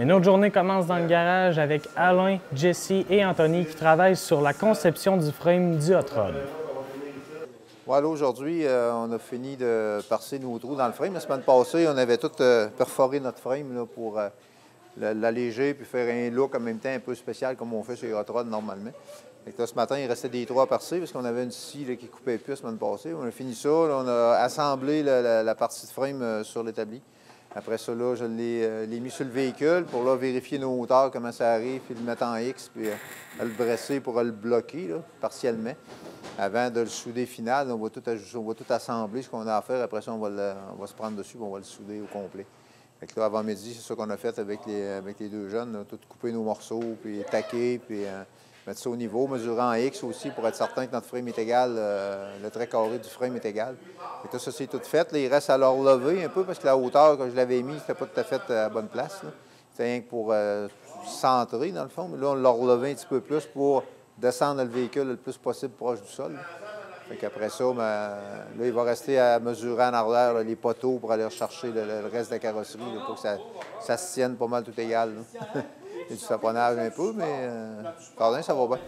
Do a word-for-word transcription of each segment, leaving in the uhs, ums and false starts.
Une autre journée commence dans le garage avec Alain, Jesse et Anthony qui travaillent sur la conception du frame du hot rod. Voilà, aujourd'hui, euh, on a fini de percer nos trous dans le frame. La semaine passée, on avait tout euh, perforé notre frame là, pour euh, l'alléger puis faire un look en même temps un peu spécial comme on fait sur les hot rods normalement. Et là, ce matin, il restait des trous à percer parce qu'on avait une scie là, qui coupait plus la semaine passée. On a fini ça, là, on a assemblé la, la, la partie de frame euh, sur l'établi. Après ça, là, je l'ai euh, mis sur le véhicule pour là, vérifier nos hauteurs, comment ça arrive, puis le mettre en X, puis euh, le dresser pour le bloquer là, partiellement. Avant de le souder final, on va tout, on va tout assembler, ce qu'on a à faire. Après ça, on va, le, on va se prendre dessus et on va le souder au complet. Fait que là, avant midi, c'est ça qu'on a fait avec les, avec les deux jeunes. Là, tout couper nos morceaux, puis taquer, puis euh, mettre ça au niveau, mesurer en X aussi pour être certain que notre frame est égal, euh, le trait carré du frame est égal. Fait que là, ça, c'est tout fait. Là, il reste à le relever un peu parce que la hauteur que je l'avais mis, c'était pas tout à fait à la bonne place. C'était rien que pour euh, centrer, dans le fond. Mais là, on l'a relevé un petit peu plus pour descendre le véhicule le plus possible proche du sol. Fait qu'après ça, ben, là, il va rester à mesurer en arrière là, les poteaux pour aller chercher le, le reste de la carrosserie là, pour que ça, ça se tienne pas mal tout égal. Il y a du saponnage un peu, mais euh, pardon, ça va bien.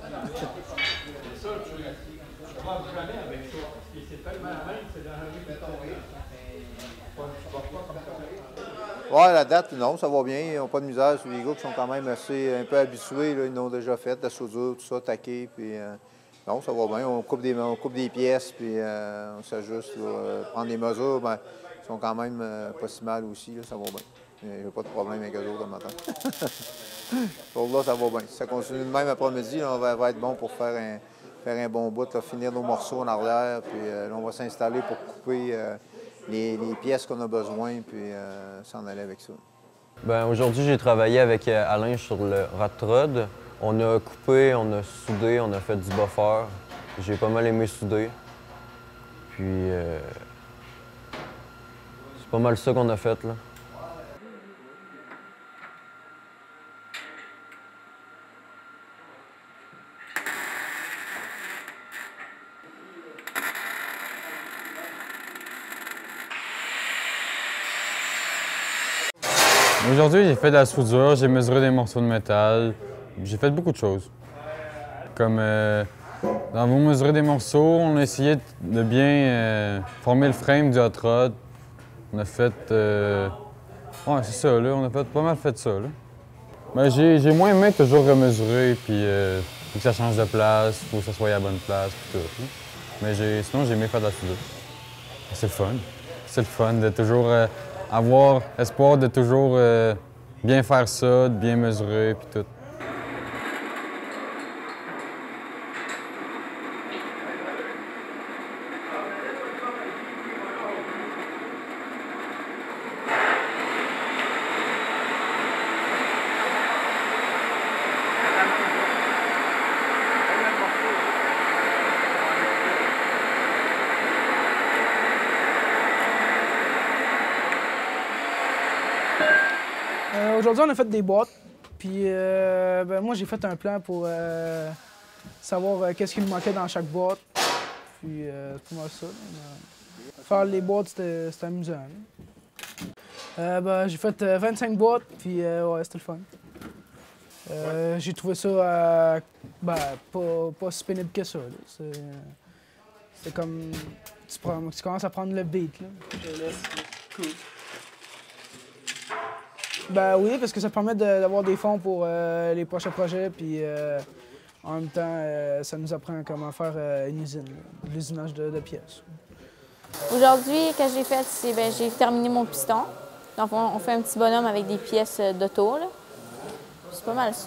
Oui, la date, non, ça va bien. Ils n'ont pas de misère sur les gars qui sont quand même assez un peu habitués. Là, ils l'ont déjà fait, la soudure, tout ça, taqué. Puis, euh, non, ça va bien. On coupe des, on coupe des pièces, puis euh, on s'ajuste. Euh, prendre des mesures, ben, ils sont quand même euh, pas si mal aussi. Là, ça va bien. Il n'y a pas de problème avec eux autres le matin. Pour là, ça va bien. Si ça continue de même après-midi, on va, va être bon pour faire un, faire un bon bout, là, finir nos morceaux en arrière. Puis euh, là, on va s'installer pour couper euh, les, les pièces qu'on a besoin, puis euh, s'en aller avec ça. Bien, aujourd'hui, j'ai travaillé avec Alain sur le hot rod. On a coupé, on a soudé, on a fait du buffer. J'ai pas mal aimé souder. Puis, euh, c'est pas mal ça qu'on a fait, là. Aujourd'hui, j'ai fait de la soudure, j'ai mesuré des morceaux de métal, j'ai fait beaucoup de choses. Comme euh, dans vous mesurer des morceaux, on a essayé de bien euh, former le frame du hot rod. On a fait... Euh... Ouais, c'est ça, là, on a fait, pas mal fait ça, là. Ben, j'ai moins aimé toujours remesurer, puis euh, faut que ça change de place, faut que ça soit à la bonne place, puis tout. Là. Mais sinon, j'ai aimé faire de la soudure. C'est le fun. C'est le fun de toujours... Euh, avoir espoir de toujours euh, bien faire ça, de bien mesurer, puis tout. Euh, Aujourd'hui, on a fait des boîtes. Puis euh, ben, moi, j'ai fait un plan pour euh, savoir euh, qu'est-ce qu'il me manquait dans chaque boîte. Puis euh, c'est pas mal ça. Mais... Faire les boîtes, c'était amusant. Euh, ben, j'ai fait euh, vingt-cinq boîtes, puis euh, ouais, c'était le fun. Euh, j'ai trouvé ça euh, ben, pas, pas si pénible que ça. C'est comme... Tu, prends, tu commences à prendre le beat. Là. Cool. Ben oui, parce que ça permet d'avoir des fonds pour euh, les prochains projets, puis euh, en même temps, euh, ça nous apprend comment faire euh, une usine, l'usinage de, de pièces. Aujourd'hui, ce que j'ai fait, c'est ben, j'ai terminé mon piston. Donc, on, on fait un petit bonhomme avec des pièces d'auto. C'est pas mal ça.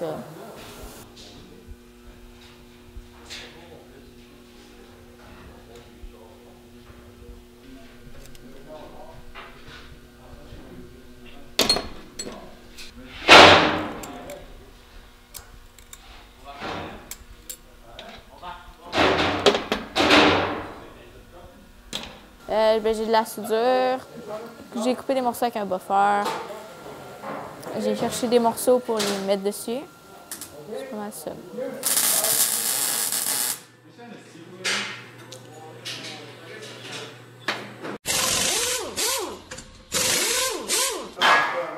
Euh, ben, j'ai de la soudure, j'ai coupé des morceaux avec un buffer, j'ai cherché des morceaux pour les mettre dessus. C'est pas mal ça.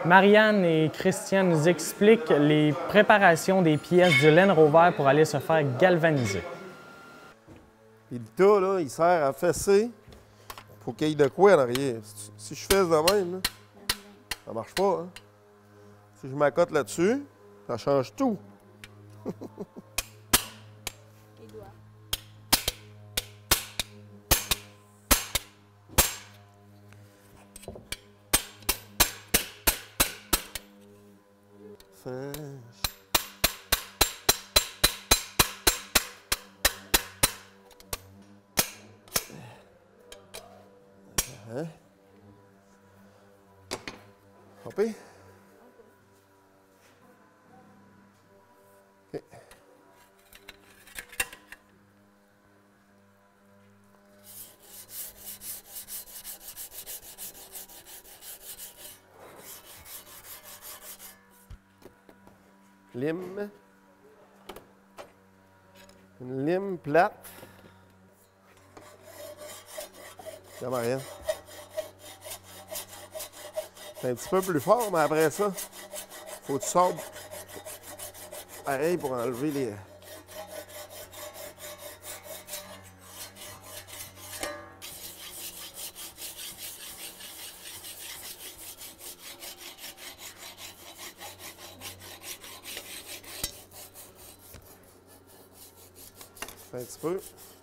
Marianne et Christian nous expliquent les préparations des pièces du Land Rover pour aller se faire galvaniser. Et le tas, là, il sert à fesser pour qu'il y ait de quoi en arrière. Si je fesse de même, là, ça marche pas. Hein? Si je m'accote là-dessus, ça change tout. Hein? Hopper? OK. Lime. Une lime plate. Comme rien. C'est un petit peu plus fort, mais après ça, faut que tu sortes pareil pour enlever les... Un petit peu.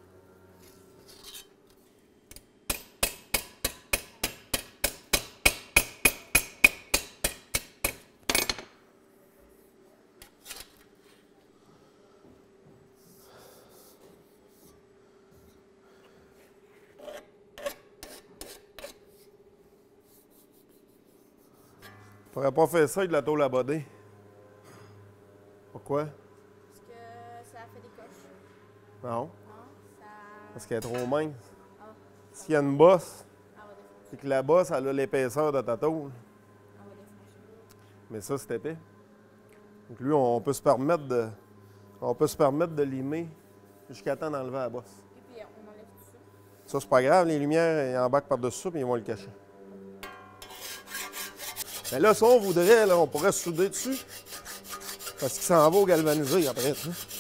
Je pourrais pas faire ça avec de la tôle à boder. Pourquoi? Parce que ça fait des coches. Non. Non, ça... Parce qu'elle est trop mince. Ah. S'il y a une bosse, Ah, va défoncer. c'est que la bosse, elle a l'épaisseur de ta tôle. Ah, va défoncer. Mais ça, c'est épais. Donc lui, on peut se permettre de, on peut se permettre de limer jusqu'à temps d'enlever la bosse. Et puis, on enlève tout ça. Ça, c'est pas grave. Les lumières, ils embarquent par-dessus ça, puis ils vont le cacher. Mais là, ça, on voudrait, là, on pourrait souder dessus. Parce qu'il s'en va au galvanisé après. Tu sais.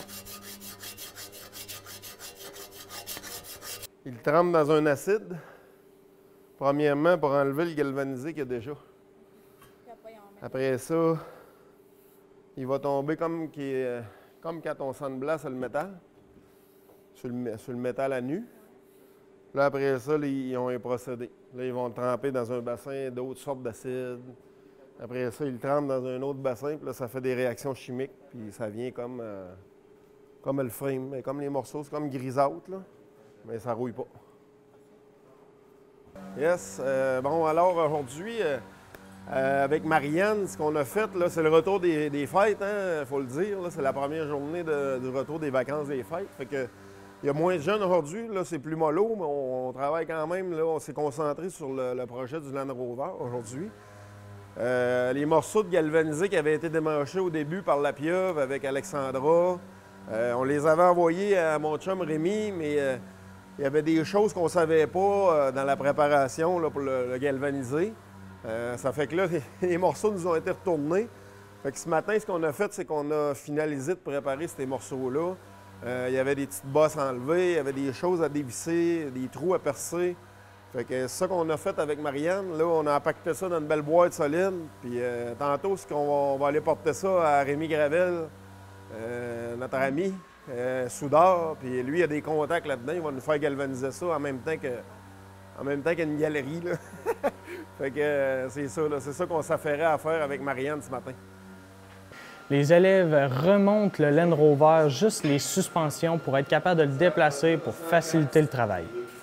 Il trempe dans un acide. Premièrement, pour enlever le galvanisé qu'il y a déjà. Puis après, on met... Après ça, il va tomber comme, qui est, comme quand on sandblasse le métal, sur le, sur le métal à nu. Là, après ça, là, ils ont un procédé. Là, ils vont le tremper dans un bassin d'autres sortes d'acides. Après ça, ils le trempent dans un autre bassin, puis là, ça fait des réactions chimiques, puis ça vient comme, euh, comme le frame, comme les morceaux, c'est comme grisâtre, là, mais ça rouille pas. Yes, euh, bon, alors aujourd'hui, euh, euh, avec Marianne, ce qu'on a fait, là, c'est le retour des, des fêtes, il hein, faut le dire, là, c'est la première journée de, du retour des vacances des fêtes, fait que il y a moins de jeunes aujourd'hui, là, c'est plus mollo, mais on, on travaille quand même, là, on s'est concentré sur le, le projet du Land Rover aujourd'hui. Euh, les morceaux de galvanisé qui avaient été démanchés au début par la pieuvre avec Alexandra, euh, on les avait envoyés à mon chum Rémi, mais euh, il y avait des choses qu'on ne savait pas euh, dans la préparation là, pour le, le galvaniser. Euh, ça fait que là, les, les morceaux nous ont été retournés. Fait que ce matin, ce qu'on a fait, c'est qu'on a finalisé de préparer ces morceaux-là. Euh, il y avait des petites bosses enlevées, il y avait des choses à dévisser, des trous à percer. Fait que c'est ça qu'on a fait avec Marianne. Là, on a empaqueté ça dans une belle boîte solide. Puis euh, tantôt, c'est qu'on va, on va aller porter ça à Rémi Gravel, euh, notre ami, euh, soudeur. Puis lui, il a des contacts là-dedans. Il va nous faire galvaniser ça en même temps que, en même temps qu'une galerie. Là. Fait que euh, c'est ça, là. C'est ça qu'on s'affairait à faire avec Marianne ce matin. Les élèves remontent le Land Rover juste les suspensions pour être capables de le déplacer pour faciliter le travail.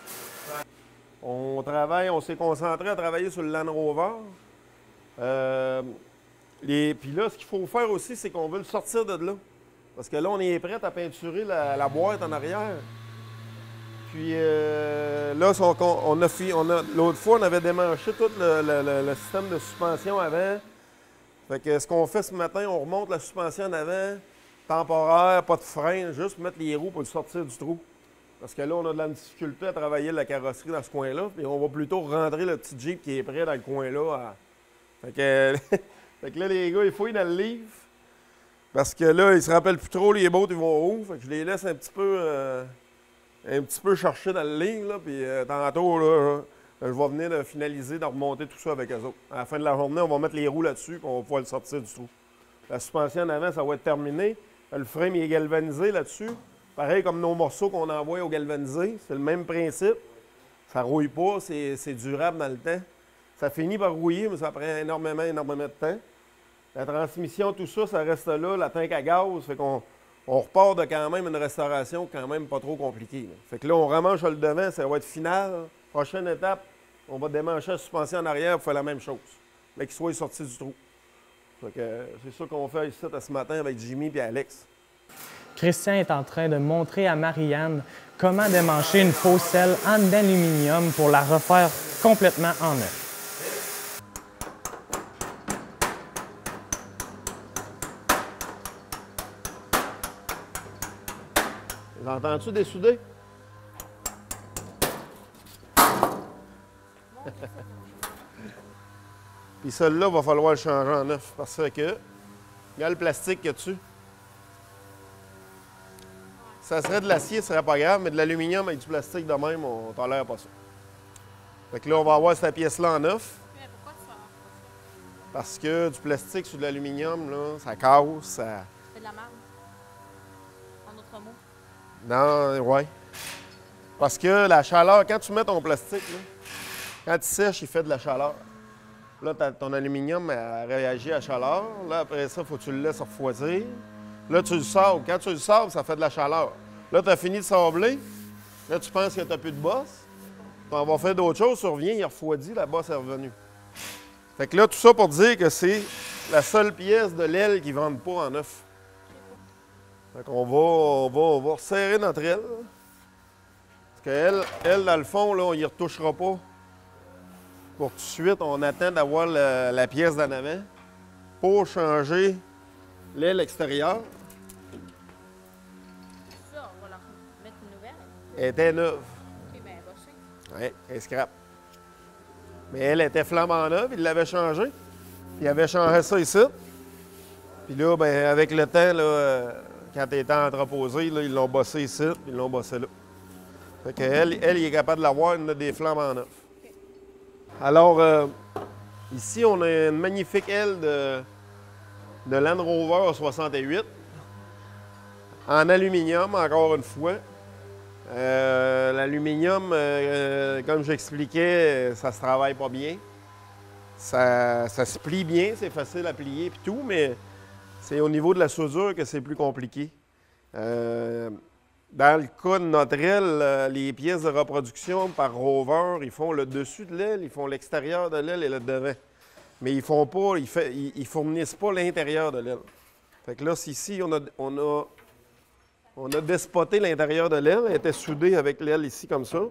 On travaille, on s'est concentré à travailler sur le Land Rover. Euh, les, puis là, ce qu'il faut faire aussi, c'est qu'on veut le sortir de là. Parce que là, on est prêt à peinturer la, la boîte en arrière. Puis euh, là, on, on a, on a l'autre fois, on avait démanché tout le, le, le, le système de suspension avant. Fait que ce qu'on fait ce matin, on remonte la suspension en avant, temporaire, pas de frein, juste mettre les roues pour le sortir du trou. Parce que là, on a de la difficulté à travailler la carrosserie dans ce coin-là. Puis on va plutôt rentrer le petit Jeep qui est prêt dans le coin-là. À... Fait que Fait que là, les gars, ils fouillent dans le livre. Parce que là, ils se rappellent plus trop les bottes, ils vont où. Fait que je les laisse un petit peu, euh, un petit peu chercher dans le livre. Là, puis euh, tantôt, là, je vais venir de finaliser, de remonter tout ça avec eux autres. À la fin de la journée, on va mettre les roues là-dessus, puis on va pouvoir le sortir du trou. La suspension en avant, ça va être terminé. Le frame il est galvanisé là-dessus. Pareil comme nos morceaux qu'on envoie au galvanisé. C'est le même principe. Ça ne rouille pas, c'est durable dans le temps. Ça finit par rouiller, mais ça prend énormément, énormément de temps. La transmission, tout ça, ça reste là. La tank à gaz, fait qu'on on repart de quand même une restauration quand même pas trop compliquée. Là. Fait que là, on remanche le devant, ça va être final. Prochaine étape, on va démancher la suspension en arrière pour faire la même chose. Mais qu'il soit sorti du trou. C'est ça qu'on fait ici ce matin avec Jimmy et Alex. Christian est en train de montrer à Marianne comment démancher une fausse selle en aluminium pour la refaire complètement en neuf. Les entends-tu dessouder? Puis celle-là, il va falloir le changer en neuf parce que, regarde le plastique qu'il y a dessus. Ça serait de l'acier, ce serait pas grave, mais de l'aluminium avec du plastique de même, on ne tolère pas ça. Fait que là, on va avoir cette pièce-là en neuf. Mais pourquoi tu sors? Parce que du plastique sur de l'aluminium, là, ça casse, ça... C'est de la merde. En d'autres mots. Non, ouais. Parce que la chaleur, quand tu mets ton plastique, là, quand il sèche, il fait de la chaleur. Là, ton aluminium a réagi à la chaleur. Là, après ça, il faut que tu le laisses refroidir. Là, tu le sables. Quand tu le sables, ça fait de la chaleur. Là, tu as fini de sabler. Là, tu penses que tu n'as plus de bosse. On va faire d'autres choses. Tu reviens, il refroidit, la bosse est revenue. Fait que là, tout ça pour dire que c'est la seule pièce de l'aile qu'ils ne vendent pas en neuf. Fait qu'on va, on va, on va resserrer notre aile. Parce qu'elle, elle, dans le fond, là, on n'y retouchera pas. Pour tout de suite, on attend d'avoir la, la pièce d'en avant pour changer l'aile extérieure. Ça, on va leur mettre une nouvelle. Elle était neuve. OK, bien, bossée. Oui, elle est scrap. Mais elle était flambant neuve, il l'avait changé. Puis il avait changé ça ici. Puis là, ben, avec le temps, là, euh, quand elle était entreposée, là, ils l'ont bossé ici, puis ils l'ont bossé là. Fait qu'elle, elle, il est capable de l'avoir, il a des flambants neufs. Alors, euh, ici, on a une magnifique aile de, de Land Rover soixante-huit en aluminium, encore une fois. Euh, L'aluminium, euh, comme j'expliquais, ça se travaille pas bien. Ça, ça se plie bien, c'est facile à plier et tout, mais c'est au niveau de la soudure que c'est plus compliqué. Euh, Dans le cas de notre aile, les pièces de reproduction par Rover, ils font le dessus de l'aile, ils font l'extérieur de l'aile et le devant. Mais ils font pas, ils, fait, ils, ils fournissent pas l'intérieur de l'aile. Fait que là, ici, on a, on a, on a despoté l'intérieur de l'aile. Elle était soudée avec l'aile ici, comme ça.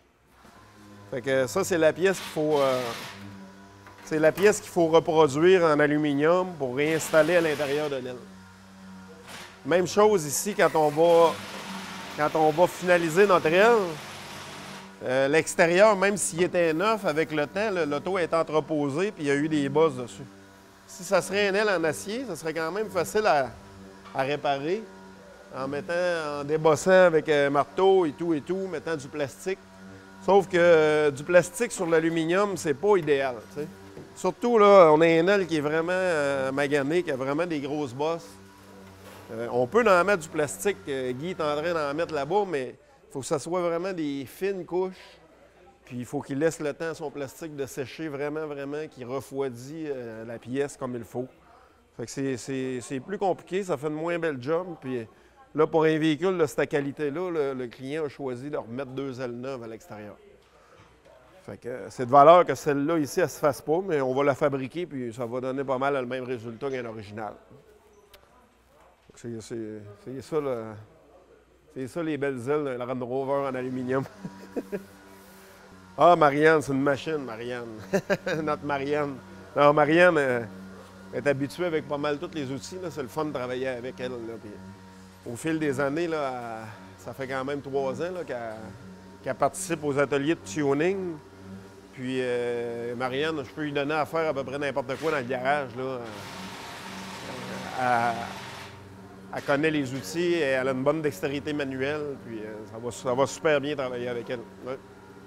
Fait que ça, c'est la pièce qu'il faut, euh, c'est la pièce qu'il faut reproduire en aluminium pour réinstaller à l'intérieur de l'aile. Même chose ici, quand on va... Quand on va finaliser notre aile, euh, l'extérieur, même s'il était neuf, avec le temps, l'auto est entreposé puis il y a eu des bosses dessus. Si ça serait une aile en acier, ça serait quand même facile à, à réparer en mettant, en débossant avec un marteau et tout et tout, mettant du plastique. Sauf que euh, du plastique sur l'aluminium, c'est pas idéal. T'sais. Surtout là, on a une aile qui est vraiment euh, maganée, qui a vraiment des grosses bosses. Euh, on peut en mettre du plastique, euh, Guy est en train d'en mettre là-bas, mais il faut que ça soit vraiment des fines couches. Puis il faut qu'il laisse le temps à son plastique de sécher vraiment, vraiment, qu'il refroidit euh, la pièce comme il faut. Fait que c'est plus compliqué, ça fait une moins belle job. Puis là, pour un véhicule de cette qualité-là, le, le client a choisi de remettre deux ailes neuves à l'extérieur. Fait que c'est de valeur que celle-là ici, elle ne se fasse pas, mais on va la fabriquer, puis ça va donner pas mal le même résultat qu'un original. C'est ça, c'est ça les belles ailes d'un Land Rover en aluminium. Ah, Marianne, c'est une machine, Marianne. Notre Marianne. Non, Marianne euh, est habituée avec pas mal tous les outils. C'est le fun de travailler avec elle. Là, puis, au fil des années, là, elle, ça fait quand même trois ans qu'elle qu'elle participe aux ateliers de tuning. Puis euh, Marianne, je peux lui donner à faire à peu près n'importe quoi dans le garage. Là. Elle, elle connaît les outils, et elle a une bonne dextérité manuelle, puis euh, ça, va, ça va super bien travailler avec elle. Ouais.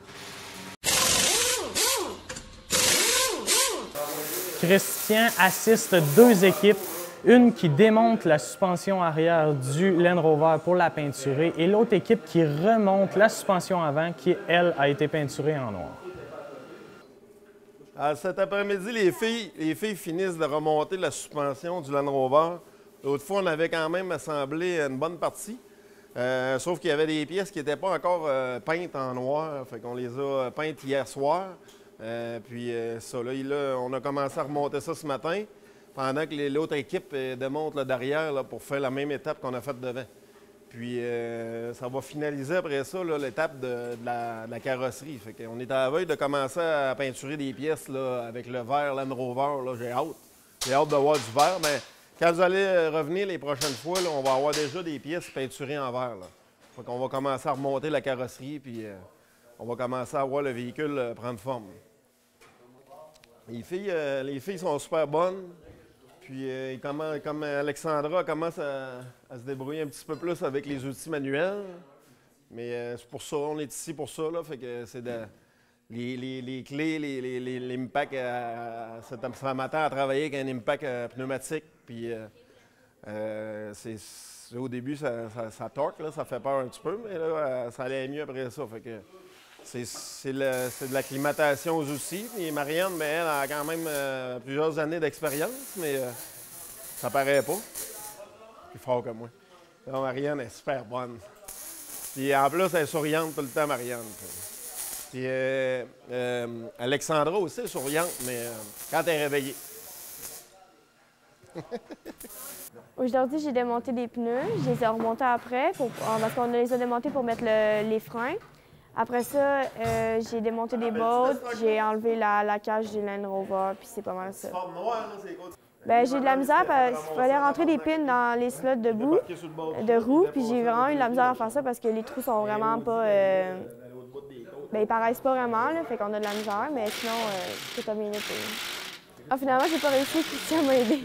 Christian assiste deux équipes, une qui démonte la suspension arrière du Land Rover pour la peinturer et l'autre équipe qui remonte la suspension avant qui, elle, a été peinturée en noir. Alors, cet après-midi, les filles, les filles finissent de remonter la suspension du Land Rover. L'autre fois, on avait quand même assemblé une bonne partie, euh, sauf qu'il y avait des pièces qui n'étaient pas encore euh, peintes en noir. Fait qu'on les a peintes hier soir. Euh, puis euh, ça, là, là, on a commencé à remonter ça ce matin, pendant que l'autre équipe euh, démonte là, derrière là, pour faire la même étape qu'on a faite devant. Puis euh, ça va finaliser après ça l'étape de, de, la, de la carrosserie. Fait qu'on est à la veille de commencer à peinturer des pièces là, avec le vert Land Rover. J'ai hâte. J'ai hâte de voir du vert, mais quand vous allez revenir les prochaines fois, là, on va avoir déjà des pièces peinturées en vert. Là. Fait qu'on va commencer à remonter la carrosserie, puis euh, on va commencer à voir le véhicule euh, prendre forme. Les filles, euh, les filles sont super bonnes. Puis, euh, comme, comme Alexandra commence à, à se débrouiller un petit peu plus avec les outils manuels. Mais euh, c'est pour ça, on est ici pour ça. Là, fait que c'est de, les, les, les clés, les, les, les, les impacts. Euh, ça m'attend à travailler avec un impact euh, pneumatique. Puis, euh, euh, c'est, au début, ça, ça, ça torque, là, ça fait peur un petit peu, mais là, euh, ça allait mieux après ça. Fait que, c'est de l'acclimatation aux outils. Et Marianne, bien, elle a quand même euh, plusieurs années d'expérience, mais euh, ça paraît pas. Plus fort que moi. Donc, Marianne est super bonne. Puis en plus, elle est souriante tout le temps, Marianne. Puis euh, euh, Alexandra aussi est souriante, mais euh, quand elle est réveillée. Aujourd'hui, j'ai démonté des pneus. Je les ai remontés après pour, parce qu'on les a démontés pour mettre le, les freins. Après ça, euh, j'ai démonté des bottes, j'ai enlevé la, la cage du Land Rover, puis c'est pas mal ça. Ben, j'ai eu de la misère parce qu'il fallait rentrer des pins dans les slots de bout, de roue, puis j'ai vraiment eu de la misère à faire ça parce que les trous sont vraiment pas... Euh, ben, ils paraissent pas vraiment, là, fait qu'on a de la misère, mais sinon, euh, tout a bien été. Ah, finalement, j'ai pas réussi, Christian m'a aidé.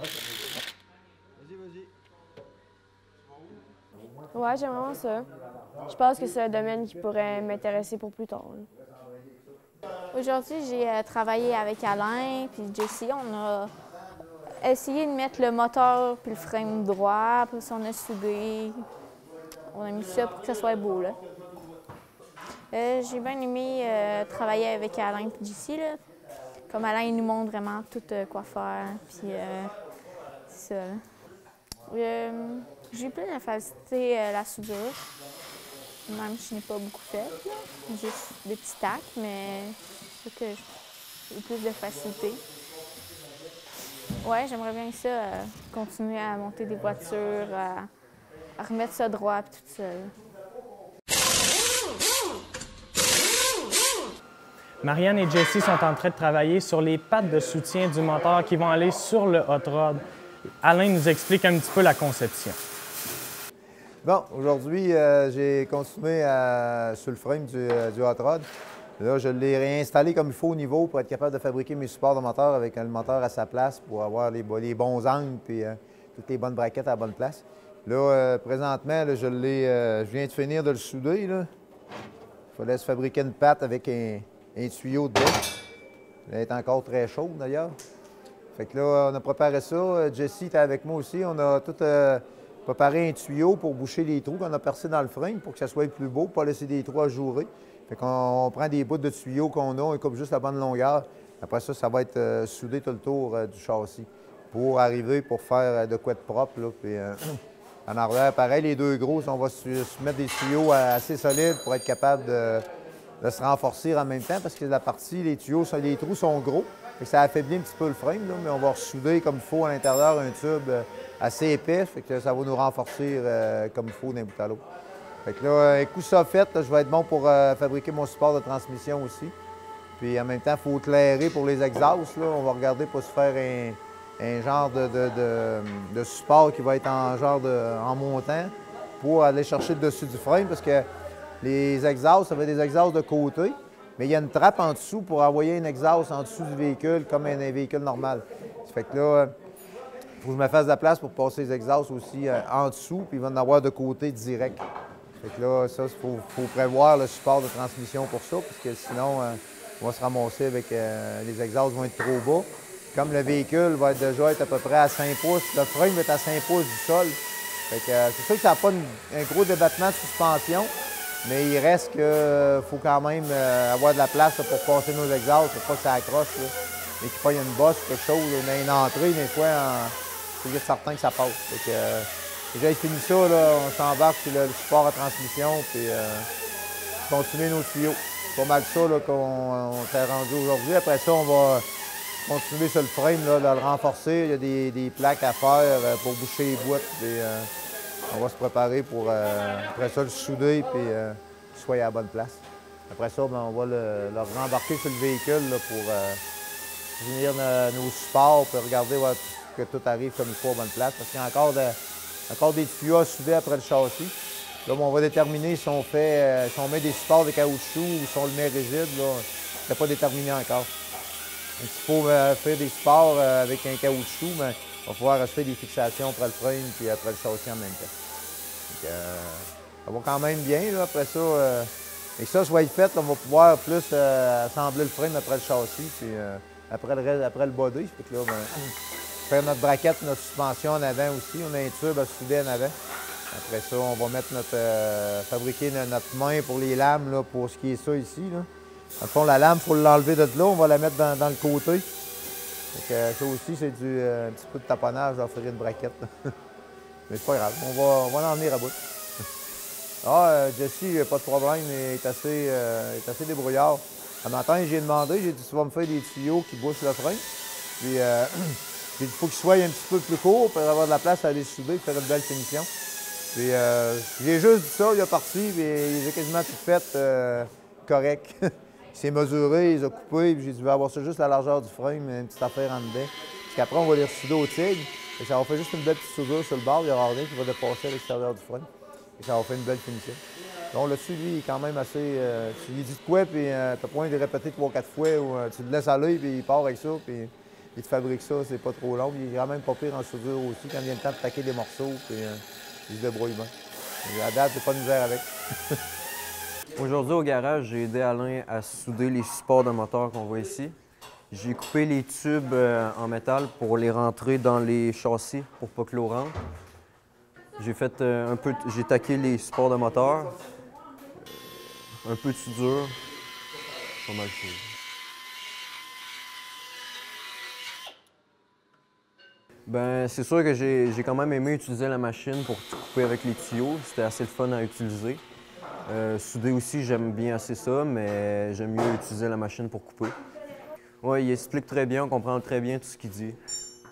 Ouais, j'aime vraiment ça. Je pense que c'est un domaine qui pourrait m'intéresser pour plus tard. Aujourd'hui, j'ai euh, travaillé avec Alain puis Jessie. On a essayé de mettre le moteur puis le frame droit. Après ça, on a soudé. On a mis ça pour que ça soit beau, là. Euh, j'ai bien aimé euh, travailler avec Alain et Jessie, là. Comme Alain, il nous montre vraiment tout euh, quoi faire. Puis euh, c'est ça, là. Euh, j'ai eu plein de facilité à la soudure. Même si je n'ai pas beaucoup fait, là. Juste des petits tacs, mais c'est que j'ai eu plus de facilité. Ouais, j'aimerais bien ça, euh, continuer à monter des voitures, à, à remettre ça droit et tout ça. Marianne et Jessie sont en train de travailler sur les pattes de soutien du moteur qui vont aller sur le hot rod. Alain nous explique un petit peu la conception. Bon, aujourd'hui, euh, j'ai continué à, sur le frame du, euh, du hot rod. Là, je l'ai réinstallé comme il faut au niveau pour être capable de fabriquer mes supports de moteur avec le moteur à sa place pour avoir les, les bons angles et euh, toutes les bonnes braquettes à la bonne place. Là, euh, présentement, là, je, euh, je viens de finir de le souder. Là. Il fallait se fabriquer une patte avec un, un tuyau dedans. Elle est encore très chaude d'ailleurs. Fait que là, on a préparé ça. Jessie était avec moi aussi. On a tout euh, préparé un tuyau pour boucher les trous qu'on a percés dans le frame pour que ça soit plus beau, pour pas laisser des trous ajourer. Fait qu'on on prend des bouts de tuyaux qu'on a, on coupe juste la bonne longueur. Après ça, ça va être euh, soudé tout le tour euh, du châssis pour arriver, pour faire euh, de quoi de propre. Là, puis, euh, en arrière, pareil, les deux gros, on va se, se mettre des tuyaux assez solides pour être capable de, de se renforcer en même temps parce que la partie, les tuyaux, les trous sont gros. Et ça affaiblit un petit peu le frame, là, mais on va ressouder comme il faut à l'intérieur un tube euh, assez épais, fait que ça va nous renforcer euh, comme il faut d'un bout à l'autre. Fait que là, un coup ça fait, là, je vais être bon pour euh, fabriquer mon support de transmission aussi. Puis en même temps, il faut clairer pour les exhausts. Là. On va regarder pour se faire un, un genre de, de, de, de support qui va être en genre de, en montant pour aller chercher le dessus du frame parce que les exhausts, ça va être des exhausts de côté. mais il y a une trappe en dessous pour envoyer un exhaust en dessous du véhicule comme un, un véhicule normal. Ça fait que là, il faut que je me fasse de la place pour passer les exhausts aussi euh, en dessous, puis il va en avoir de côté direct. Ça fait que là, ça, il faut, faut prévoir le support de transmission pour ça, parce que sinon, euh, on va se ramasser avec euh, les exhausts vont être trop bas. Comme le véhicule va être déjà être à peu près à cinq pouces, le frame va être à cinq pouces du sol. Fait que euh, c'est sûr que ça n'a pas une, un gros débattement de suspension, mais il reste qu'il euh, faut quand même euh, avoir de la place là, pour passer nos exhausts, pour pas que ça accroche. Là. Mais qu'il n'y ait pas une bosse ou quelque chose, on a une entrée, des fois, c'est juste certain que ça passe. Fait que, euh, déjà, fini ça, là, on s'embarque sur le, le support à transmission, puis euh, continuer nos tuyaux. C'est pas mal ça qu'on s'est rendu aujourd'hui. Après ça, on va continuer sur le frame, là, de le renforcer. Il y a des, des plaques à faire euh, pour boucher les boîtes. Puis, euh, on va se préparer pour, euh, après ça, le souder, puis euh, qu'il soit à la bonne place. Après ça, ben, on va le, le rembarquer sur le véhicule là, pour euh, finir nos, nos supports, puis regarder ouais, que tout arrive comme il faut à bonne place. Parce qu'il y a encore, de, encore des tuyaux à souder après le châssis. Là, on va déterminer si on, fait, euh, si on met des supports de caoutchouc ou si on le met rigide. Ce n'est pas déterminé encore. Donc, s'il faut euh, faire des supports euh, avec un caoutchouc, ben, on va pouvoir acheter des fixations après le frame puis après le châssis en même temps. Donc, euh, ça va quand même bien. Là, après ça, euh, et ça, soit fait, là, on va pouvoir plus euh, assembler le frame après le châssis puis euh, après le reste, après le body. Fait que là, ben, faire notre braquette, notre suspension en avant aussi. On a un tube à souder en avant. Après ça, on va mettre notre euh, fabriquer notre main pour les lames là, pour ce qui est ça ici. Là. Dans le fond, la lame, il faut l'enlever de là, on va la mettre dans, dans le côté. Donc, euh, ça aussi, c'est du euh, un petit peu de taponnage, j'en ferai une braquette. Mais c'est pas grave, on va, on va en venir à bout. Ah, euh, Jesse, pas de problème, il est assez, euh, il est assez débrouillard. Un matin, j'ai demandé, j'ai dit, tu vas me faire des tuyaux qui bouchent le frein. Puis, euh, il faut qu'ils soient un petit peu plus courts pour avoir de la place à les souder et faire une belle finition. Puis, euh, j'ai juste dit ça, il est parti, puis il a quasiment tout fait euh, correct. Il s'est mesuré, il a coupé, puis j'ai dit, je vais avoir ça juste la largeur du frame, une petite affaire en dedans. Parce qu'après, on va les ressouder au tigre. Et ça va faire juste une belle petite soudure sur le bord, il n'y aura rien qui va dépasser à l'extérieur du frame. Et ça va faire une belle finition. Donc là-dessus, lui, il est quand même assez. Euh, tu lui dis de quoi, puis euh, tu n'as pas besoin de répéter trois quatre fois, ou euh, tu le laisses aller, puis il part avec ça, puis il te fabrique ça, c'est pas trop long. Puis il est quand même pas pire en soudure aussi, quand il vient le temps de taquer des morceaux, puis euh, il se débrouille bien. Et à date, j'ai pas de misère avec. Aujourd'hui, au garage, j'ai aidé Alain à souder les supports de moteur qu'on voit ici. J'ai coupé les tubes euh, en métal pour les rentrer dans les châssis pour pas que l'eau rentre. J'ai fait euh, un peu, j'ai taqué les supports de moteur, euh, un peu de soudure, pas mal de choses. Ben, c'est sûr que j'ai quand même aimé utiliser la machine pour tout couper avec les tuyaux. C'était assez le fun à utiliser. Euh, souder aussi, j'aime bien assez ça, mais j'aime mieux utiliser la machine pour couper. Oui, il explique très bien, on comprend très bien tout ce qu'il dit.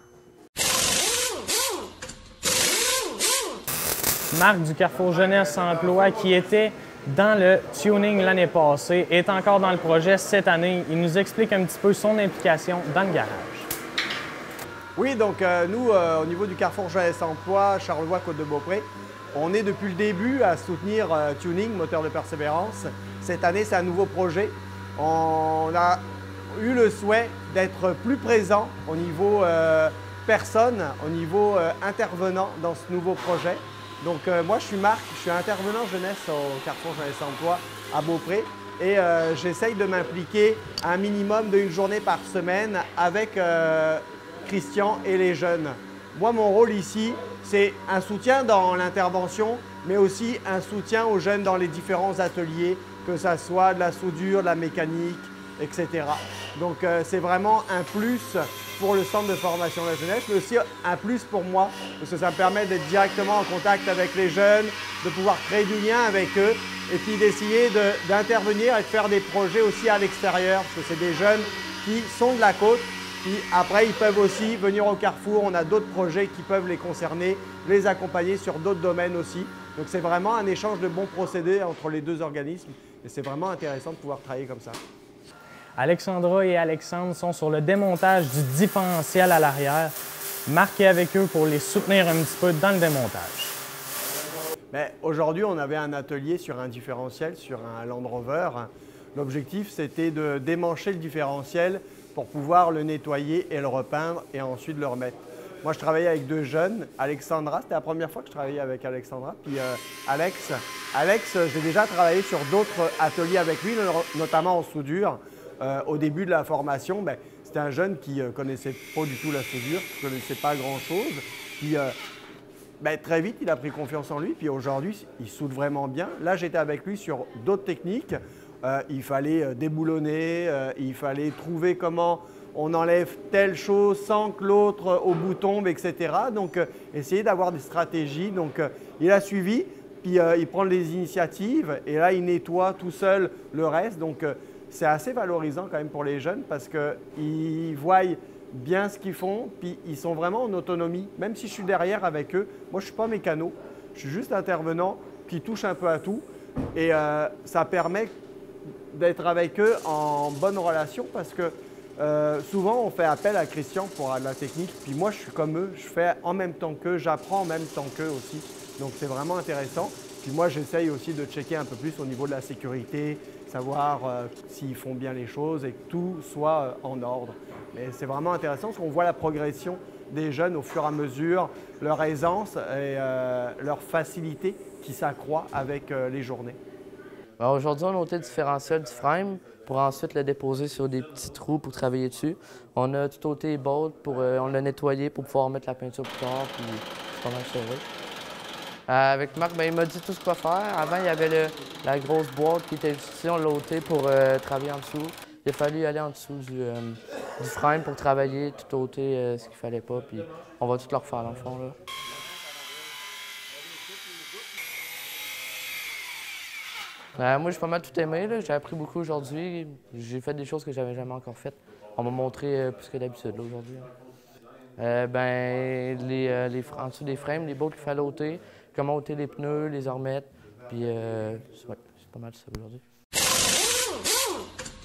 Marc du Carrefour Jeunesse Emploi, qui était dans le tuning l'année passée, est encore dans le projet cette année. Il nous explique un petit peu son implication dans le garage. Oui, donc euh, nous, euh, au niveau du Carrefour Jeunesse Emploi, Charlevoix-Côte-de-Beaupré, on est depuis le début à soutenir euh, Tuning, moteur de persévérance. Cette année, c'est un nouveau projet. On a eu le souhait d'être plus présent au niveau euh, personne, au niveau euh, intervenant dans ce nouveau projet. Donc euh, moi, je suis Marc, je suis intervenant jeunesse au Carrefour Jeunesse Emploi à Beaupré et euh, j'essaye de m'impliquer un minimum d'une journée par semaine avec euh, Christian et les jeunes. Moi, mon rôle ici, c'est un soutien dans l'intervention, mais aussi un soutien aux jeunes dans les différents ateliers, que ce soit de la soudure, de la mécanique, et cetera. Donc, euh, c'est vraiment un plus pour le centre de formation de la jeunesse, mais aussi un plus pour moi, parce que ça me permet d'être directement en contact avec les jeunes, de pouvoir créer du lien avec eux, et puis d'essayer d'intervenir et de faire des projets aussi à l'extérieur, parce que c'est des jeunes qui sont de la côte. Puis après, ils peuvent aussi venir au Carrefour. On a d'autres projets qui peuvent les concerner, les accompagner sur d'autres domaines aussi. Donc c'est vraiment un échange de bons procédés entre les deux organismes. Et c'est vraiment intéressant de pouvoir travailler comme ça. Alexandra et Alexandre sont sur le démontage du différentiel à l'arrière. Marc est avec eux pour les soutenir un petit peu dans le démontage. Aujourd'hui, on avait un atelier sur un différentiel, sur un Land Rover. L'objectif, c'était de démancher le différentiel pour pouvoir le nettoyer et le repeindre et ensuite le remettre. Moi, je travaillais avec deux jeunes. Alexandra, c'était la première fois que je travaillais avec Alexandra. Puis euh, Alex, Alex j'ai déjà travaillé sur d'autres ateliers avec lui, notamment en soudure. Euh, au début de la formation, ben, c'était un jeune qui ne euh, connaissait pas du tout la soudure, qui ne connaissait pas grand-chose. Puis euh, ben, très vite, il a pris confiance en lui. Puis aujourd'hui, il soude vraiment bien. Là, j'étais avec lui sur d'autres techniques. Euh, il fallait euh, déboulonner, euh, il fallait trouver comment on enlève telle chose sans que l'autre euh, au bout tombe, et cetera. Donc, euh, essayer d'avoir des stratégies. Donc, euh, il a suivi, puis euh, il prend les initiatives et là, il nettoie tout seul le reste. Donc, euh, c'est assez valorisant quand même pour les jeunes parce qu'ils voient bien ce qu'ils font, puis ils sont vraiment en autonomie. Même si je suis derrière avec eux, moi, je ne suis pas mécano, je suis juste intervenant qui touche un peu à tout. Et euh, ça permet d'être avec eux en bonne relation parce que euh, souvent on fait appel à Christian pour la technique, puis moi je suis comme eux, je fais en même temps qu'eux, j'apprends en même temps qu'eux aussi, donc c'est vraiment intéressant. Puis moi j'essaye aussi de checker un peu plus au niveau de la sécurité, savoir euh, s'ils font bien les choses et que tout soit euh, en ordre. Mais c'est vraiment intéressant parce qu'on voit la progression des jeunes au fur et à mesure, leur aisance et euh, leur facilité qui s'accroît avec euh, les journées. Aujourd'hui, on a ôté le différentiel du frame pour ensuite le déposer sur des petits trous pour travailler dessus. On a tout ôté les bolts, pour, euh, on l'a nettoyé pour pouvoir mettre la peinture plus tard, puis c'est pas mal sauvé. Euh, avec Marc, ben, il m'a dit tout ce qu'il va faire. Avant, il y avait le, la grosse boîte qui était juste ici, on l'a ôté pour euh, travailler en dessous. Il a fallu aller en dessous du, euh, du frame pour travailler, tout ôter euh, ce qu'il fallait pas, puis on va tout le refaire dans le fond, là. Euh, moi, j'ai pas mal tout aimé. J'ai appris beaucoup aujourd'hui. J'ai fait des choses que j'avais jamais encore faites. On m'a montré euh, plus que d'habitude aujourd'hui. Euh, ben, les, euh, les, en dessous des frames, les bolts qu'il fallait ôter, comment ôter les pneus, les ormettes. Puis, euh, ouais, c'est pas mal ça aujourd'hui.